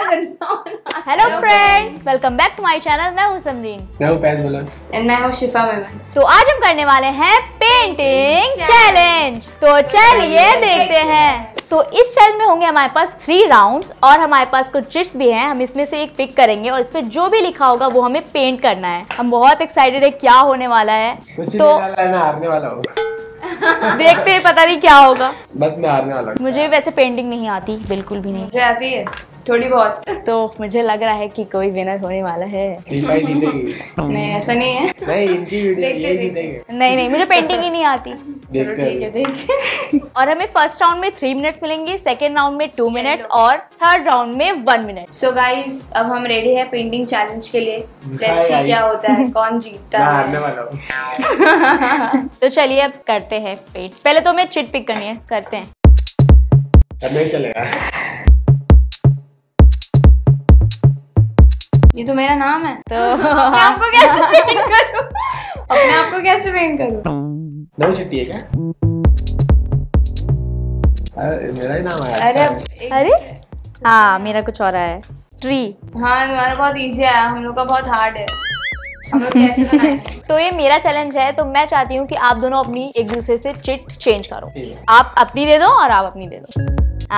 Hello friends, welcome back to my channel. मैं हूँ समरीन, मैं हूँ फैज बलोच एंड मैं हूँ शिफा मेमन। तो आज हम करने वाले हैं पेंटिंग चैलेंज। तो चलिए देखते हैं। तो इस चैलेंज में होंगे हमारे पास 3 राउंड्स और हमारे पास कुछ चिट्स भी हैं। हम इसमें से एक पिक करेंगे और इस पे जो भी लिखा होगा वो हमें पेंट करना है। हम बहुत एक्साइटेड है क्या होने वाला है। तो मैं हारने वाला हूँ। देखते हैं, पता नहीं क्या होगा। बस मैं हारने वाला हूँ। मुझे वैसे पेंटिंग नहीं आती, बिल्कुल भी नहीं। मुझे आती है थोड़ी बहुत। तो मुझे लग रहा है कि कोई विनर होने वाला है। जीतेगी। नहीं, ऐसा नहीं है। नहीं, इनकी वीडियो ये जीतेंगे। नहीं, मुझे पेंटिंग ही नहीं आती। चलो ठीक है, देखते। और हमें फर्स्ट राउंड में 3 मिनट्स मिलेंगे, सेकेंड राउंड में 2 मिनट और थर्ड राउंड में 1 मिनट। सो गाइस, अब हम रेडी है पेंटिंग चैलेंज के लिए। लेट्स सी क्या होता है, कौन जीतता है। हारने वाला हूँ। तो चलिए अब करते हैं पेंट। पहले तो हमें चिट पिक करनी है, करते हैं। अब नहीं चलेगा। ये तो मेरा नाम है, तो अपने आप को कैसे पेंट करूं? अपने आप को कैसे पेंट करूं? नई चिट्ठी है क्या? अरे मेरा ही नाम है। अरे हाँ, मेरा कुछ और है। ट्री। हाँ, तुम्हारा बहुत इजी है, हम लोग का बहुत हार्ड है। हम लोग कैसे बनाएं? तो ये मेरा चैलेंज है, तो मैं चाहती हूँ कि आप दोनों अपनी एक दूसरे से चिट चेंज करो। आप अपनी दे दो और आप अपनी दे दो।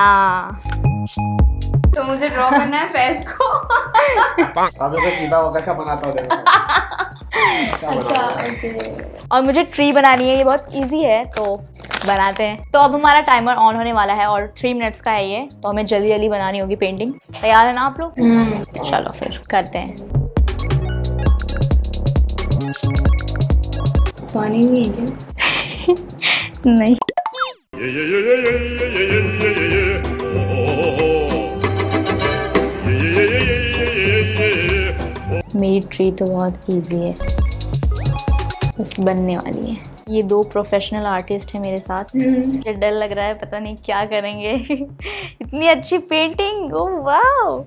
तो मुझे ड्रॉ करना है फैज को। अब तो शिफा वो कैसा बनाता हूँ देखो। अच्छा, ओके। और मुझे ट्री बनानी है, ये बहुत इजी है, तो बनाते हैं। तो अब हमारा टाइमर ऑन होने वाला है और 3 मिनट्स का है ये, तो हमें जल्दी जल्दी बनानी होगी पेंटिंग। तैयार है ना आप लोग? चलो फिर करते हैं। पानी नहीं है क्या? नहीं। मेरी ट्री तो बहुत इजी है, बस बनने वाली है। ये 2 प्रोफेशनल आर्टिस्ट हैं मेरे साथ। मुझे डर लग रहा है, पता नहीं क्या करेंगे। इतनी अच्छी पेंटिंग, ओह वाओ।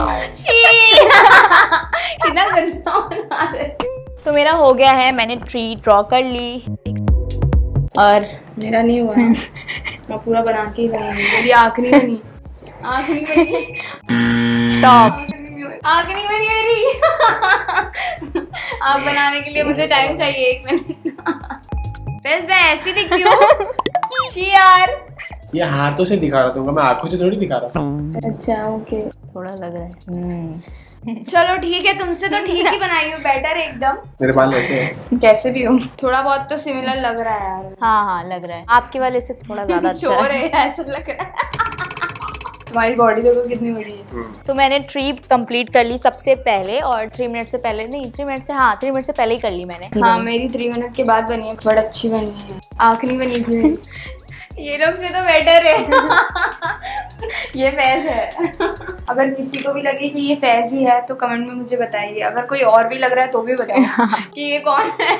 कितना गंदा बना रहे। तो मेरा हो गया है, मैंने ट्री ड्रॉ कर ली और मेरा नहीं हुआ है। मैं पूरा बना के ही लाऊंगी। मेरी आँख नहीं बनी। आँख नहीं बनी। स्टॉप। आँख नहीं बनी मेरी। आँख बनाने के लिए मुझे टाइम चाहिए 1 मिनट। बस मैं ऐसी दिखती हूँ यार। ये हाथों से दिखा रहा हूँ, मैं आंखों से थोड़ी दिखा रहा हूँ। अच्छा, ओके। थोड़ा लग रहा है। चलो ठीक है, तुमसे तो ठीक ही बनाई हो, बेटर है एकदम। मेरे बाल ऐसे हैं। कैसे भी हो, थोड़ा बहुत तो सिमिलर लग रहा है यार। हाँ लग रहा है। आपके वाले से थोड़ा ज्यादा अच्छा चोर है। है ऐसा लग रहा है। तुम्हारी बॉडी देखो कितनी बड़ी है। तो मैंने ट्री कंप्लीट कर ली सबसे पहले, और 3 मिनट से पहले नहीं, 3 मिनट से, हाँ 3 मिनट से पहले ही कर ली मैंने। हाँ, मेरी 3 मिनट के बाद बनी है, बड़ी अच्छी बनी है। आँख नहीं बनी थी। ये लोग से तो बेटर है। ये फैज है। अगर किसी को भी लगे कि ये फैज ही है तो कमेंट में मुझे बताइए। अगर कोई और भी लग रहा है तो भी बताओ कि ये कौन है।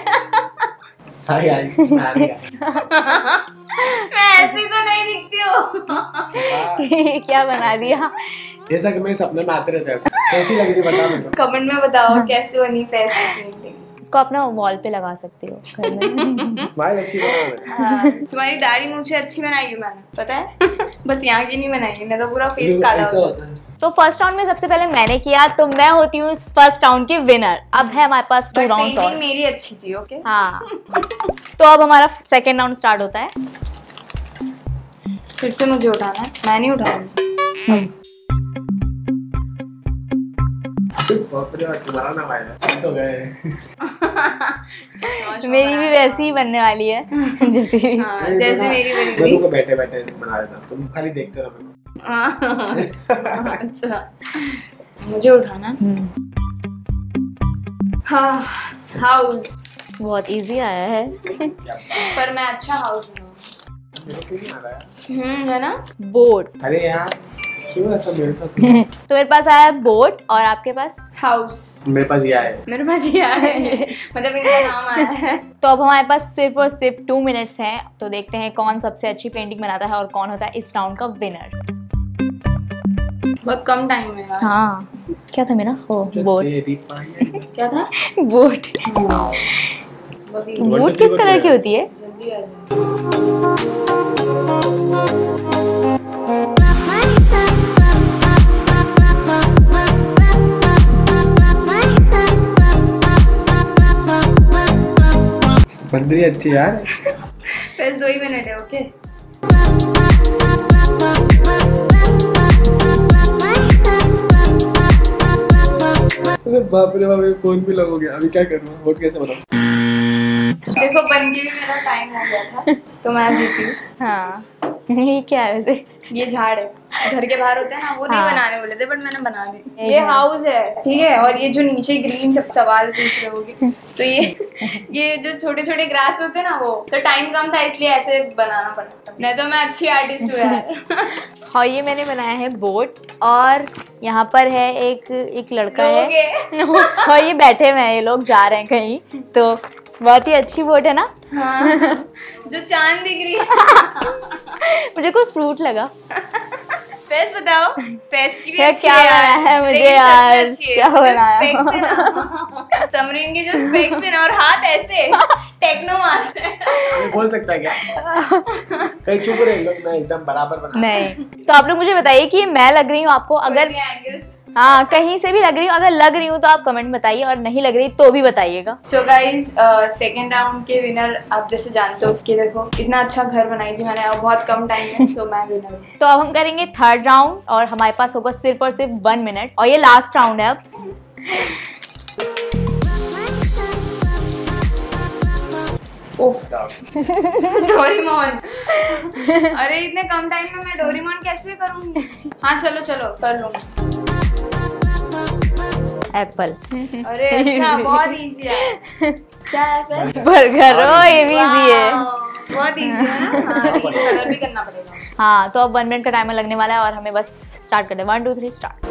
मैं ऐसी तो नहीं दिखती हूँ। क्या बना दिया? जैसा कि मेरे सपने में आते रहते हैं। कैसी लग रही बता मेरे को। कमेंट में बताओ कैसे बनी फैज की पेंटिंग। इसको अपना वॉल पे लगा सकती हो घर में। स्माइल अच्छी बना। तुम्हारी दाढ़ी मुझे अच्छी बनाई है मैंने, पता है। बस यहाँ की नहीं बनाई, मैं तो पूरा फेस काला हो जाता है। तो फर्स्ट राउंड में सबसे पहले मैंने किया, तो मैं होती हूँ फर्स्ट राउंड की विनर। अब है हमारे पास 2 राउंड्स और। मेरी अच्छी थी, ओके। हाँ। तो अब हमारा सेकेंड राउंड स्टार्ट होता है। फिर से मुझे उठाना है, मैं नहीं उठाऊंगी। तुम्हारा नाम आया तो गए। मेरी भी वैसी ही बनने वाली है। जैसे जैसे मेरी बनी। मैं तुमको बैठे बैठे बना देता, तुम खाली देखते रहो मेरे को। अच्छा, मुझे उठाना। हाँ, हाउस बहुत इजी आया है। पर मैं अच्छा हाउस है ना। बोट। अरे यार क्यों ऐसा मिलता? तो मेरे पास आया बोट और आपके पास हाउस। मेरे पास ये है। मेरे पास ये है। मतलब इनका नाम आया है। तो अब हमारे पास सिर्फ और सिर्फ 2 मिनट्स हैं, तो देखते हैं कौन सबसे अच्छी पेंटिंग बनाता है और कौन होता है इस राउंड का विनर। बहुत कम टाइम है यार। हाँ, क्या था मेरा? Oh boat. क्या था? बोट। बोट किस कलर की होती है? जल्दी आ जाओ। बन रही है अच्छी यार। बस 2 ही मिनट है। ओके अरे बाप रे बाप, फोन भी लग हो गया। अभी क्या करूँ, वोट कैसे बताऊँ? देखो बन के भी मेरा टाइम हो गया था तो मैं जीती हूँ। हाँ ये क्या है वैसे? ये झाड़ है, घर के बाहर होते हैं ना, वो नहीं हाँ। बनाने बोले थे बट मैंने बना दी। ये ये झाड़। हाउस है, ठीक है। और ये जो नीचे ग्रीन सब सवाल पूछ रहे होगे तो ये जो छोटे छोटे ग्रास होते हैं ना, वो तो टाइम कम था इसलिए ऐसे बनाना पड़ा। नहीं तो मैं अच्छी आर्टिस्ट हूँ यार। और ये मैंने बनाया है बोट, और यहाँ पर है एक लड़का है और ये बैठे हुए हैं, ये लोग जा रहे हैं कहीं। तो बहुत ही अच्छी बोट है ना। हाँ, जो चांद दिख रही है। मुझे कोई फ्रूट लगा। फेस बताओ, फेस की भी क्या अच्छी क्या है यार। बनाया है मुझे लेकिन सबसे यार, अच्छी है। क्या जो बनाया? specs है ना, समरीन के जो स्पेक्स है ना, और हाथ ऐसे टेक्नो मार रहे हैं। ये बोल सकता है क्या? कहीं चुप रहे लोग, मैं एकदम बराबर बना। नहीं, तो आप लोग मुझे बताइए कि मैं लग रही हूँ आपको? अगर एंगल्स, हाँ कहीं से भी लग रही हूँ, अगर लग रही हूँ तो आप कमेंट बताइए, और नहीं लग रही तो भी बताइएगा। सो गाइज सेकेंड राउंड के विनर आप जैसे जानते हो कि देखो इतना अच्छा घर बनाई थी मैंने, अब बहुत कम टाइम में, सो मैं विनर हूँ। तो अब हम करेंगे थर्ड राउंड, और हमारे पास होगा सिर्फ और सिर्फ 1 मिनट, और ये लास्ट राउंड है अब। डोरेमोन। अरे इतने कम टाइम में मैं डोरेमोन कैसे करूंगी? हाँ चलो चलो कर लूंगी। एप्पल। अरे अच्छा, बहुत इजी है। क्या है? बर्गर। ओ ये भी इजी है। बहुत इजी है ना। हाँ, लेकिन कलर भी करना पड़ेगा। हाँ तो अब 1 मिनट का टाइमर लगने वाला है, और हमें बस स्टार्ट कर दे। 1 2 3 स्टार्ट।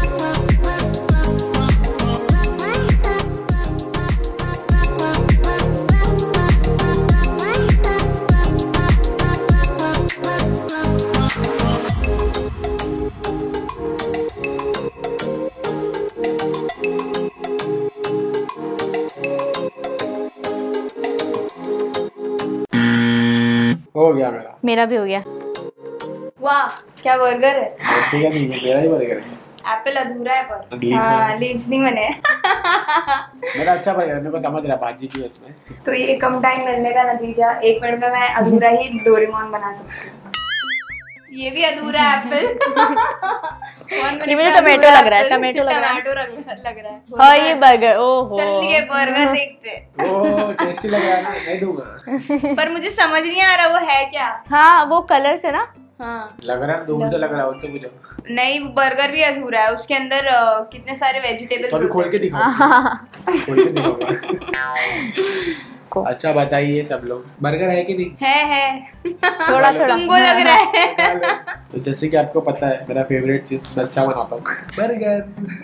हो गया मेरा भी हो गया। वाह क्या बर्गर है। ठीक है, नहीं मेरा ही बर्गर है। एप्पल अधूरा है पर लीफ हाँ है। लीव्स नहीं बने। मेरा अच्छा बर्गर है, मेरे को समझ रहा 5 GB है इसमें। तो ये कम टाइम मिलने का नतीजा, 1 मिनट में मैं अधूरा ही डोरेमोन बना सकती हूँ। ये भी अधूरा एप्पल। ये मुझे टमाटो लग रहा है, टमाटो लग रहा है। टमाटो लग रहा है। हाँ ये बर्गर। ओहो चलिए बर्गर देखते। ओह टेस्टी लग रहा है ना, नहीं दूंगा। पर मुझे समझ नहीं आ रहा वो है क्या। हाँ वो कलर से ना। हाँ लग रहा है दूर से लग रहा है तो मुझे। नहीं बर्गर भी अधूरा है, उसके अंदर कितने सारे वेजिटेबल्स तो अभी खोल के दिखाओ। खोल के दिखाओ। अच्छा बताइए सब लोग, बर्गर है कि नहीं? है थोड़ा थोड़ा तुमको लग रहा है। तो जैसे कि आपको पता है मेरा फेवरेट चीज मैं अच्छा बनाता हूँ, बर्गर।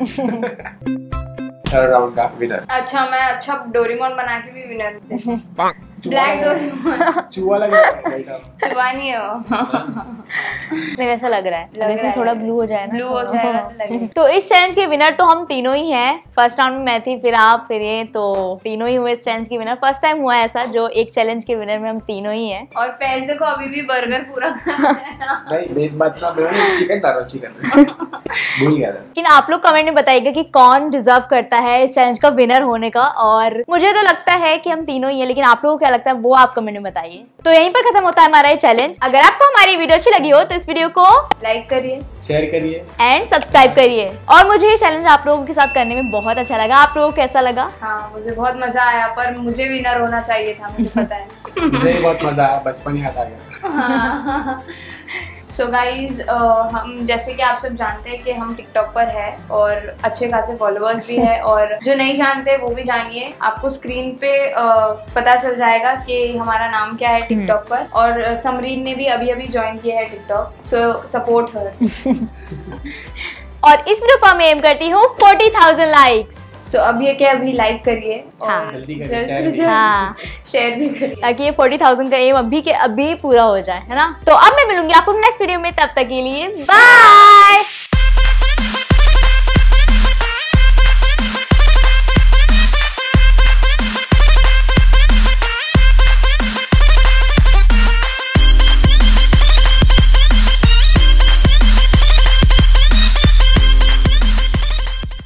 थर्ड राउंड का विनर। अच्छा मैं अच्छा डोरेमोन बना के भी विनर हूँ। Black Doraemon. चूहा लग रहा है। चुहा नहीं हो। नहीं वैसा लग रहा है, लग वैसे रहा है। थोड़ा ब्लू हो जाए ना। ब्लू हो जाएगा तो लगेगा। तो इस चैलेंज के विनर तो हम तीनों ही हैं। फर्स्ट राउंड में मैं थी, फिर आप, फिर ये, तो तीनों ही हुए इस चैलेंज के विनर। फर्स्ट टाइम हुआ है ऐसा जो एक चैलेंज के विनर में हम तीनों ही हैं। और फैज देखो अभी भी बर्गर पूरा। नहीं मेन बात ना, मैं चिकन डाल रहा हूँ, चिकन भूल गया था। लेकिन आप लोग कमेंट में बताइएगा कि कौन डिजर्व करता है इस चैलेंज का विनर होने का। और मुझे तो लगता है कि हम तीनों ही हैं, लेकिन आप लोगों को क्या लगता है वो आप कमेंट में बताइए। तो यहीं पर खत्म होता है हमारा ये चैलेंज। अगर आपको हमारी वीडियो अच्छी लगी हो तो इस वीडियो को लाइक करिए, शेयर करिए एंड सब्सक्राइब करिए। और मुझे ये चैलेंज आप लोगों के साथ करने में बहुत अच्छा लगा। आप लोगों को कैसा लगा? हाँ मुझे बहुत मजा आया, पर मुझे विनर होना चाहिए था, मुझे पता है। मुझे भी बहुत मजा आया, बचपन याद आ गया। सो गाइज हम जैसे कि आप सब जानते हैं कि हम टिकटॉक पर है और अच्छे खासे फॉलोअर्स भी है, और जो नहीं जानते वो भी जानिए। आपको स्क्रीन पे पता चल जाएगा कि हमारा नाम क्या है टिकटॉक पर। और समरीन ने भी अभी अभी ज्वाइन किया है टिकटॉक, सो सपोर्ट हर। और इस वीडियो को मैं एम करती हूँ 40,000 लाइक्स। सो अभी ये क्या, अभी लाइक करिए और हाँ। जल्दी करिए, जल्दी शेयर से करिए। जल्दी हाँ शेयर भी करिए, ताकि ये 40,000 का एम अभी के अभी पूरा हो जाए, है ना। तो अब मैं मिलूंगी आपको नेक्स्ट वीडियो में, तब तक के लिए बाय।